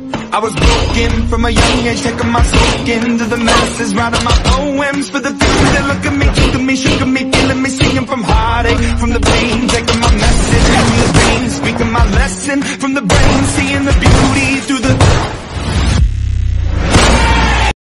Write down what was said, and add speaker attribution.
Speaker 1: I was broken from a young age, taking my soak into the masses, writing my poems for the few that look at me, took at me, shook at me, feeling me, singing from heartache, from the pain, taking my message from the veins, speaking my lesson from the brain, seeing the beauty through the